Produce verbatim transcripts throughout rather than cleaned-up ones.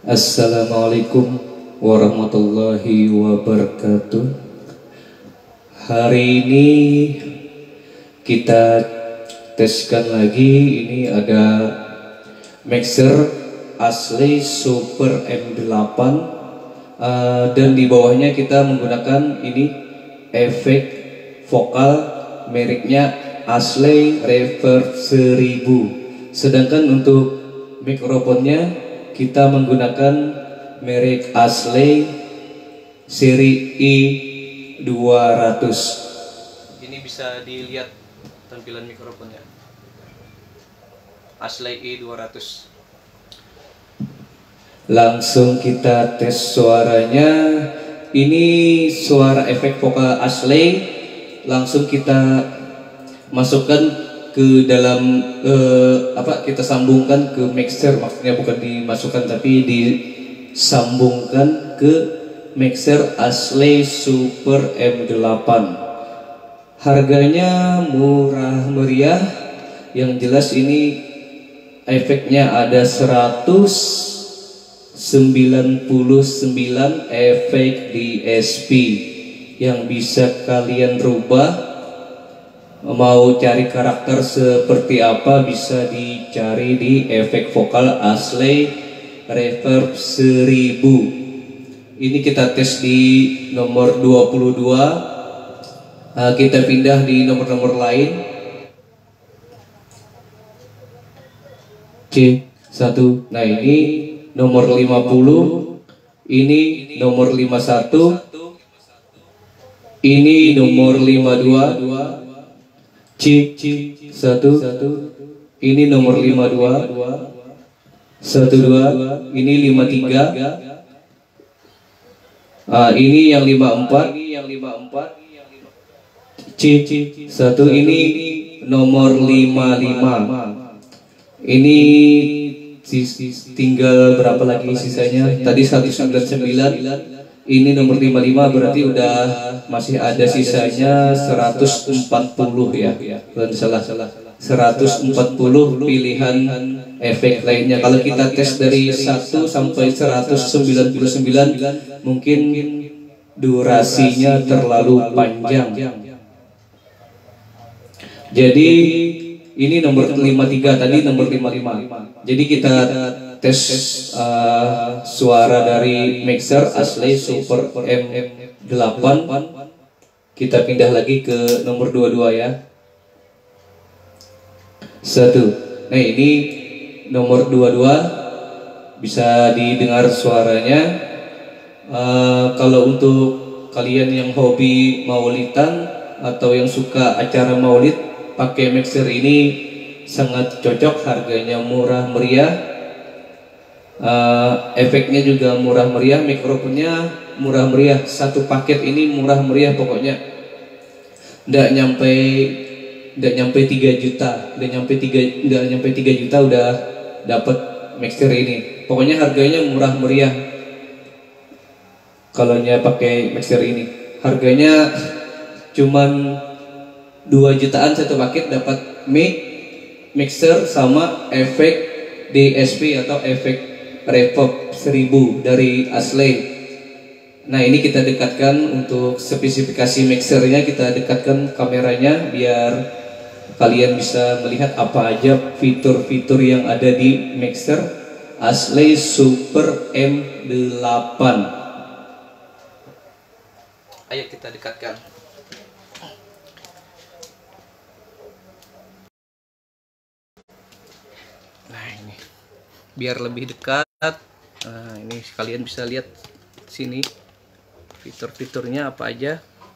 Assalamualaikum warahmatullahi wabarakatuh. Hari ini kita teskan lagi. Ini ada mixer asli Super M delapan, uh, dan di bawahnya kita menggunakan ini efek vokal mereknya Ashley Reverb seribu. Sedangkan untuk mikrofonnya kita menggunakan merek Ashley seri I dua ratus. Ini bisa dilihat tampilan mikrofonnya. Ashley I dua ratus. Langsung kita tes suaranya. Ini suara efek vokal Ashley. Langsung kita masukkan ke dalam eh, apa kita sambungkan ke mixer, maksudnya bukan dimasukkan tapi disambungkan ke mixer Ashley Super M delapan. Harganya murah meriah, yang jelas ini efeknya ada seratus sembilan puluh sembilan efek D S P yang bisa kalian rubah. Mau cari karakter seperti apa bisa dicari di efek vokal Ashley Reverb seribu. Ini kita tes di nomor dua puluh dua. Nah, kita pindah di nomor-nomor lain. C satu. Nah, ini nomor lima puluh. Ini nomor lima puluh satu. Ini nomor lima puluh dua. C satu. Ini nomor lima puluh dua. satu dua. Ini lima puluh tiga. Ah, ini yang lima puluh empat. C satu. Ini nomor lima puluh lima. Ini tinggal berapa lagi sisanya? Tadi seratus sembilan puluh sembilan. Ini nomor lima puluh lima, berarti udah masih ada sisanya seratus empat puluh ya. Bukan salah, seratus empat puluh pilihan efek lainnya. Kalau kita tes dari satu sampai seratus sembilan puluh sembilan mungkin durasinya terlalu panjang. Jadi ini nomor lima puluh tiga, tadi nomor lima puluh lima. Jadi kita tes uh, suara dari mixer Ashley Super M delapan. Kita pindah lagi ke nomor dua puluh dua ya. Satu. Nah, ini nomor dua puluh dua, bisa didengar suaranya. Uh, kalau untuk kalian yang hobi maulidan atau yang suka acara maulid, pakai mixer ini sangat cocok. Harganya murah meriah. Uh, efeknya juga murah meriah, mikrofonnya murah meriah. Satu paket ini murah meriah pokoknya. Nggak nyampe nggak nyampe tiga juta, nggak nyampe tiga nggak nyampe tiga juta udah dapat mixer ini. Pokoknya harganya murah meriah. Kalau nya pakai mixer ini, harganya cuman dua jutaan satu paket, dapat mic, mixer sama efek D S P atau efek Reverb seribu dari Ashley. Nah, ini kita dekatkan untuk spesifikasi mixernya, kita dekatkan kameranya biar kalian bisa melihat apa aja fitur-fitur yang ada di mixer Ashley Super M delapan. Ayo kita dekatkan. Nah, ini biar lebih dekat. Nah, ini kalian bisa lihat sini fitur-fiturnya apa aja.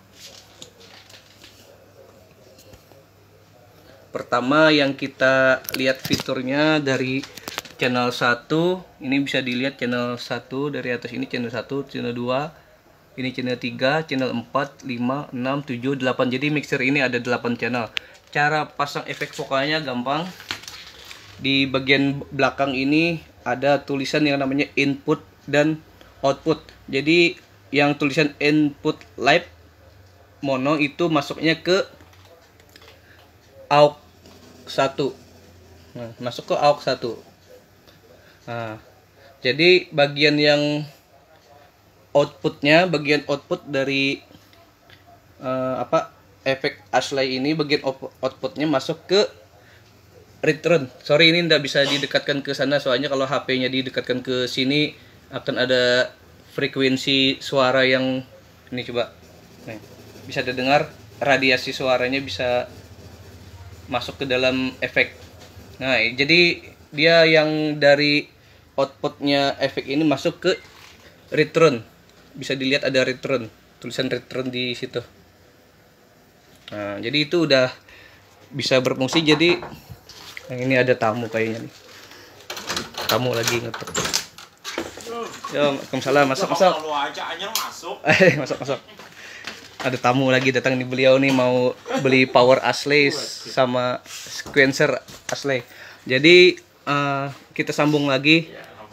Pertama yang kita lihat fiturnya dari channel satu, ini bisa dilihat channel satu dari atas, ini channel satu, channel dua, ini channel tiga, channel empat, lima, enam, tujuh, delapan. Jadi mixer ini ada delapan channel. Cara pasang efek vokalnya gampang. Di bagian belakang ini ada tulisan yang namanya input dan output. Jadi yang tulisan input live mono itu masuknya ke aux satu. Nah, masuk ke aux satu. Nah, Jadi bagian yang outputnya, bagian output dari uh, apa efek Ashley ini, bagian outputnya masuk ke return. Sorry, ini tidak bisa didekatkan ke sana, soalnya kalau H P-nya didekatkan ke sini akan ada frekuensi suara yang ini, coba nih, bisa didengar radiasi suaranya bisa masuk ke dalam efek. Nah, jadi dia yang dari outputnya efek ini masuk ke return. Bisa dilihat ada return, tulisan return di situ. Nah, jadi itu udah bisa berfungsi. Jadi yang ini ada tamu kayaknya nih. Tamu lagi ngetok. Yo, Waalaikumsalam. Masuk, masuk. Eh, masuk, masuk. Ada tamu lagi datang nih, beliau nih mau beli power Ashley sama sequencer Ashley. Jadi uh, kita sambung lagi.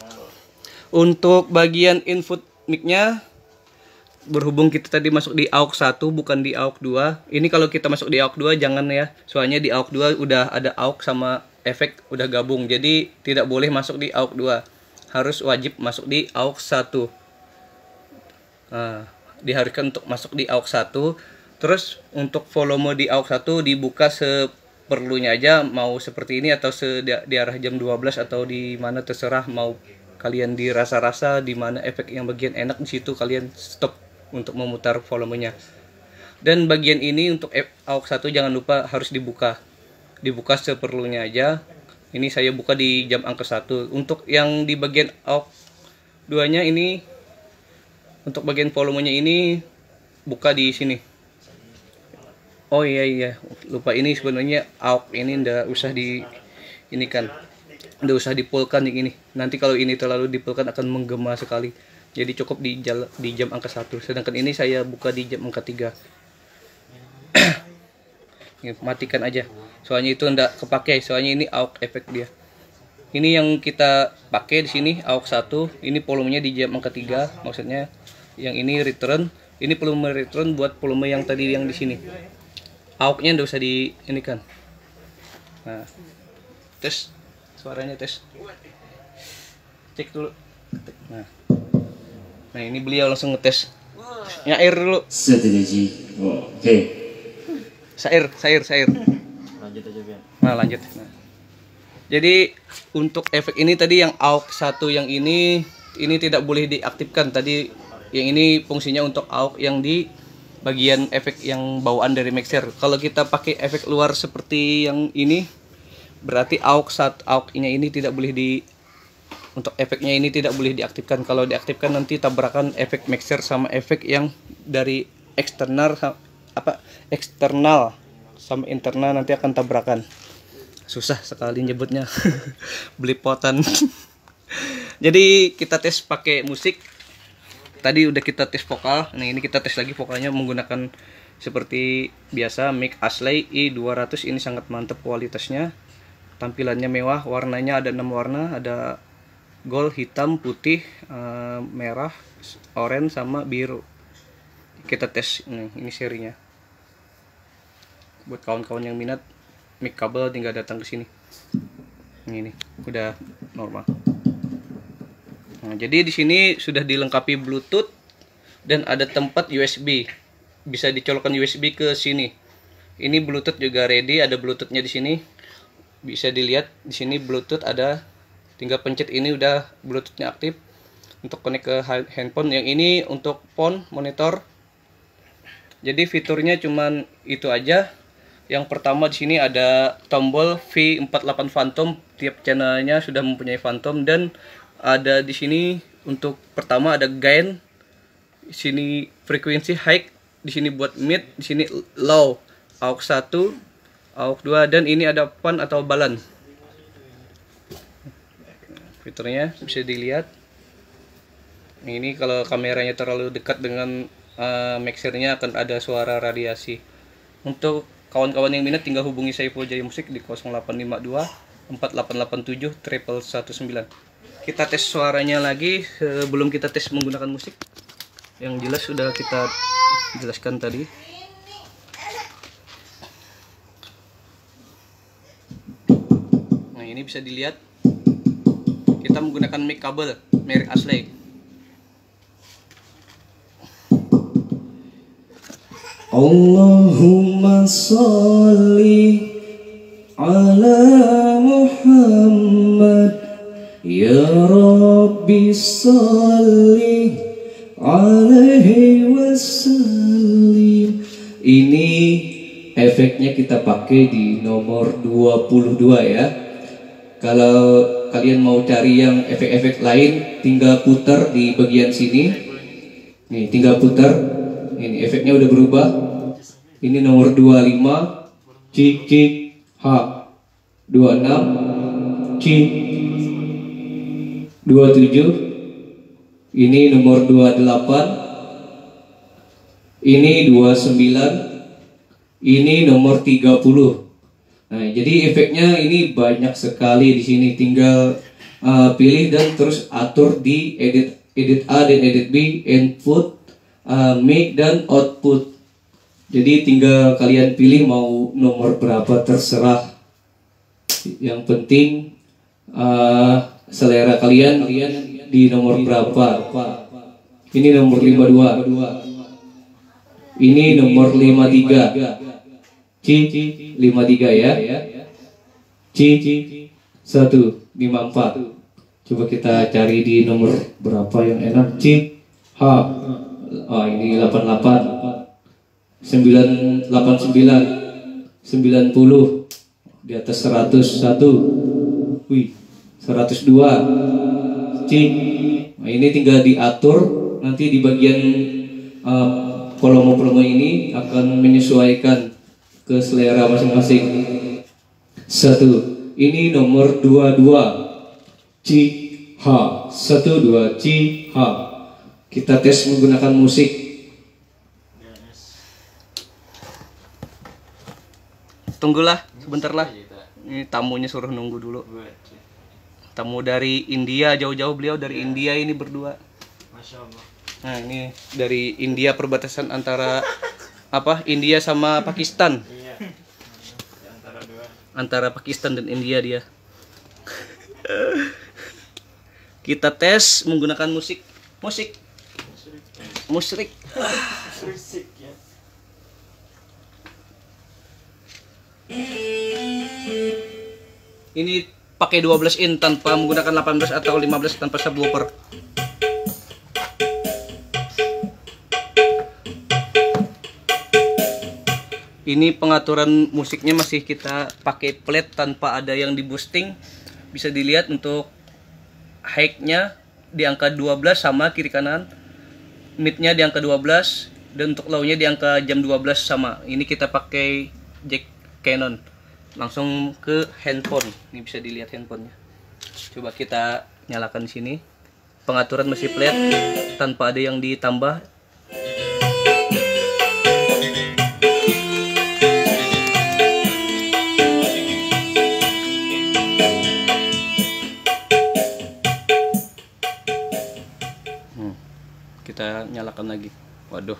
Untuk bagian input mic-nya, berhubung kita tadi masuk di aux satu bukan di aux dua. Ini kalau kita masuk di aux dua jangan ya. Soalnya di aux dua udah ada aux sama efek udah gabung. Jadi tidak boleh masuk di aux dua. Harus wajib masuk di aux satu. Nah, diharuskan untuk masuk di aux satu. Terus untuk volume di aux satu dibuka seperlunya aja, mau seperti ini atau se di arah jam dua belas atau di mana terserah, mau kalian dirasa-rasa di mana efek yang bagian enak di situ kalian stop untuk memutar volumenya. Dan bagian ini untuk aux satu jangan lupa harus dibuka. Dibuka seperlunya aja. Ini saya buka di jam angka satu. Untuk yang di bagian aux dua-nya ini, untuk bagian volumenya ini buka di sini. Oh iya iya, lupa, ini sebenarnya aux ini ndak usah di ini kan. Ndak usah dipulkan yang ini. Nanti kalau ini terlalu dipulkan akan menggema sekali. Jadi cukup di jam, di jam angka satu. Sedangkan ini saya buka di jam angka tiga. Matikan aja. Soalnya itu ndak kepake, soalnya ini aux efek dia. Ini yang kita pakai di sini aux satu, ini volumenya di jam angka tiga, maksudnya yang ini return, ini volume return buat volume yang tadi yang di sini. Aux-nya ndak usah di ini kan. Nah, tes suaranya, tes. Cek dulu. Nah. Nah, ini beliau langsung ngetes. Nyair dulu. Strategi. Oh, oke. Okay. Sair, sair, sair. Lanjut aja, Bian. Nah, lanjut. Nah. Jadi untuk efek ini tadi yang aux satu yang ini ini tidak boleh diaktifkan. Tadi yang ini fungsinya untuk aux yang di bagian efek yang bawaan dari mixer. Kalau kita pakai efek luar seperti yang ini, berarti aux satu aux-nya ini tidak boleh di untuk efeknya ini tidak boleh diaktifkan. Kalau diaktifkan nanti tabrakan efek mixer sama efek yang dari eksternal apa eksternal sama internal, nanti akan tabrakan. Susah sekali nyebutnya. Belipotan. Jadi kita tes pakai musik. Tadi udah kita tes vokal. Nah, ini kita tes lagi vokalnya menggunakan seperti biasa mic Ashley i dua ratus. Ini sangat mantap kualitasnya. Tampilannya mewah, warnanya ada enam warna, ada gold, hitam, putih, uh, merah, orange sama biru. Kita tes nih, ini serinya. Buat kawan-kawan yang minat mic kabel tinggal datang ke sini. Ini nih, udah normal. Nah, jadi di sini sudah dilengkapi Bluetooth dan ada tempat U S B. Bisa dicolokkan U S B ke sini. Ini Bluetooth juga ready, ada Bluetoothnya di sini. Bisa dilihat di sini Bluetooth ada. Tinggal pencet ini udah Bluetoothnya aktif untuk connect ke handphone. Yang ini untuk phone, monitor. Jadi fiturnya cuman itu aja. Yang pertama di sini ada tombol V empat puluh delapan Phantom, tiap channelnya sudah mempunyai Phantom, dan ada di sini untuk pertama ada gain, di sini frekuensi high, di sini buat mid, di sini low, aux satu, aux dua, dan ini ada pan atau balance. Fiturnya bisa dilihat. Ini kalau kameranya terlalu dekat dengan uh, mixernya akan ada suara radiasi. Untuk kawan-kawan yang minat tinggal hubungi saya Saiful Jaya Musik di nol delapan lima dua empat delapan delapan tujuh satu satu sembilan. Kita tes suaranya lagi sebelum kita tes menggunakan musik. Yang jelas sudah kita jelaskan tadi. Nah, ini bisa dilihat kita menggunakan mic kabel. merek asli. Allahumma sholli ala Muhammad ya Rabbi sholli alaihi wasallim. Ini efeknya kita pakai di nomor dua puluh dua ya. Kalau kalian mau cari yang efek-efek lain, tinggal putar di bagian sini. Nih, tinggal putar. Ini efeknya udah berubah. Ini nomor dua puluh lima C C H, dua puluh enam C, dua puluh tujuh. Ini nomor dua puluh delapan. Ini dua puluh sembilan. Ini nomor tiga puluh. Nah, jadi efeknya ini banyak sekali di sini. Tinggal uh, pilih dan terus atur di edit edit A dan edit B, input, uh, mic dan output. Jadi tinggal kalian pilih mau nomor berapa, terserah. Yang penting uh, selera kalian kalian di nomor berapa. Ini nomor lima puluh dua. Ini nomor lima puluh tiga. C lima puluh tiga ya. C seratus lima puluh empat. Coba kita cari di nomor berapa yang enak. C H. Oh, ini delapan puluh delapan. sembilan delapan sembilan. sembilan puluh. Di atas seratus satu. Wih, seratus dua. C. Nah, ini tinggal diatur nanti di bagian uh, volume-volume ini akan menyesuaikan ke selera masing-masing. Satu. Ini nomor dua puluh dua C H. Satu dua C H. Kita tes menggunakan musik. Tunggulah sebentar lah. Ini tamunya suruh nunggu dulu. Tamu dari India, jauh-jauh beliau dari India ini berdua. Masya Allah. Nah, ini dari India, perbatasan antara apa? India sama Pakistan. Iya. Di antara dua. Antara Pakistan dan India dia. Kita tes menggunakan musik. Musik. Musrik. Musik ya. Ini pakai dua belas in tanpa menggunakan delapan belas atau lima belas tanpa subwoofer. Ini pengaturan musiknya masih kita pakai plate tanpa ada yang di boosting. Bisa dilihat untuk high-nya di angka dua belas sama kiri kanan. Mid-nya di angka dua belas dan untuk low-nya di angka jam dua belas sama. Ini kita pakai jack Canon. Langsung ke handphone. Ini bisa dilihat handphonenya. Coba kita nyalakan di sini. Pengaturan masih flat tanpa ada yang ditambah. Hmm. Kita nyalakan lagi. Waduh.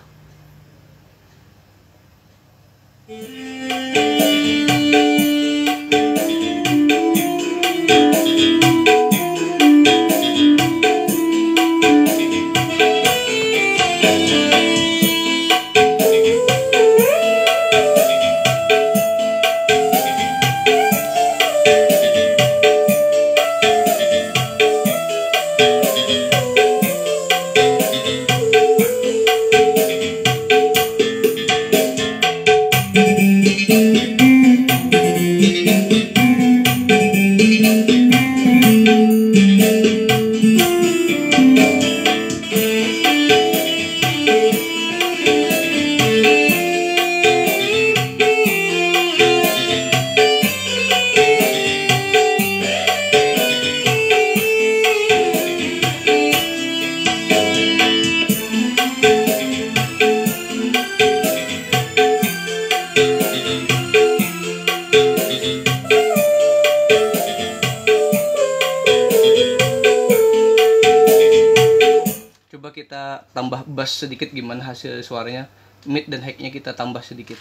Kita tambah bass sedikit, gimana hasil suaranya. Mid dan high-nya kita tambah sedikit.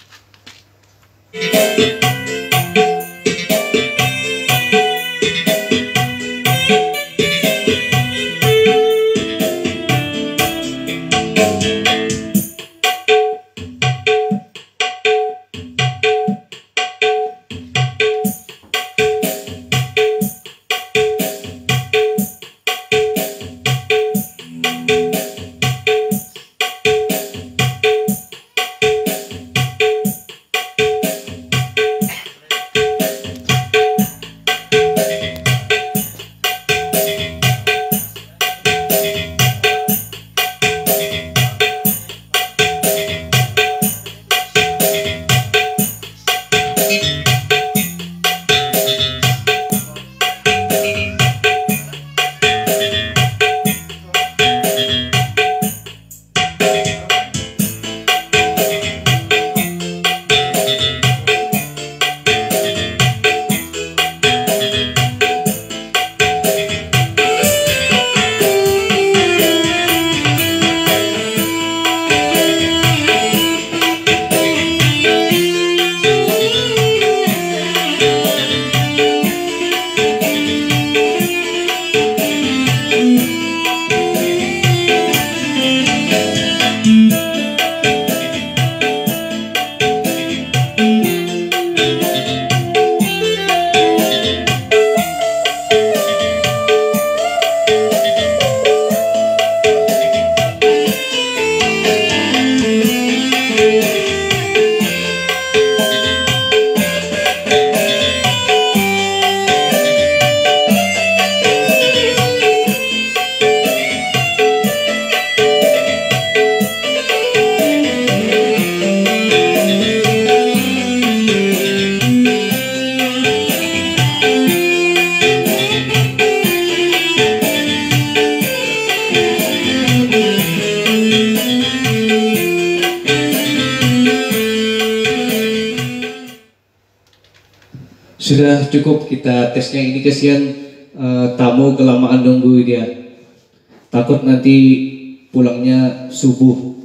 sudah cukup kita tesnya ini, kesian eh, tamu kelamaan nunggu dia. Takut nanti pulangnya subuh.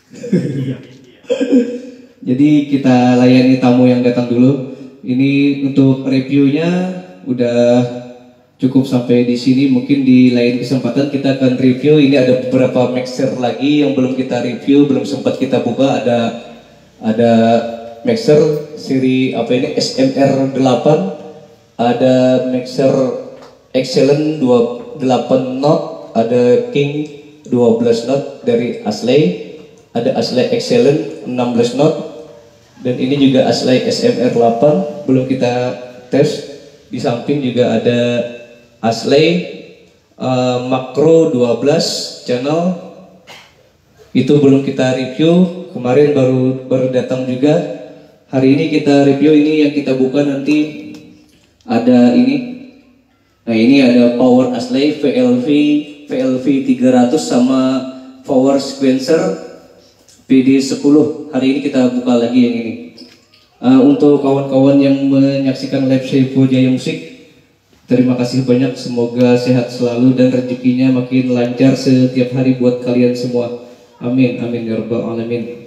Jadi kita layani tamu yang datang dulu. Ini untuk reviewnya udah cukup sampai di sini. Mungkin di lain kesempatan kita akan review. Ini ada beberapa mixer lagi yang belum kita review, belum sempat kita buka. Ada ada mixer seri apa ini S M R delapan, ada mixer Excellent dua puluh delapan knot, ada King dua belas knot dari Asley, ada Asley Excellent enam belas knot, dan ini juga Asley S M R delapan belum kita tes. Di samping juga ada Asley uh, Macro dua belas channel, itu belum kita review, kemarin baru baru datang juga. Hari ini kita review, ini yang kita buka nanti ada ini. Nah, ini ada Power Asley V L V V L V tiga ratus sama Power Sequencer P D sepuluh. Hari ini kita buka lagi yang ini. Uh, untuk kawan-kawan yang menyaksikan live Seifu Jaya Musik, terima kasih banyak. Semoga sehat selalu dan rezekinya makin lancar setiap hari buat kalian semua. Amin, amin ya rabbal alamin.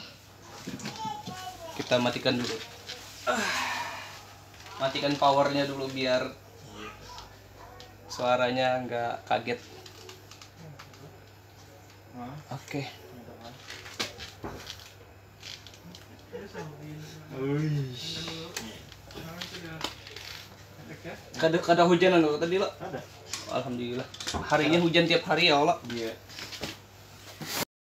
Kita matikan dulu. Ah, matikan powernya dulu biar suaranya nggak kaget. Oke. Kada kada hujan anu tadi lo? Ada. Alhamdulillah. Harinya hujan tiap hari ya Allah. Iya.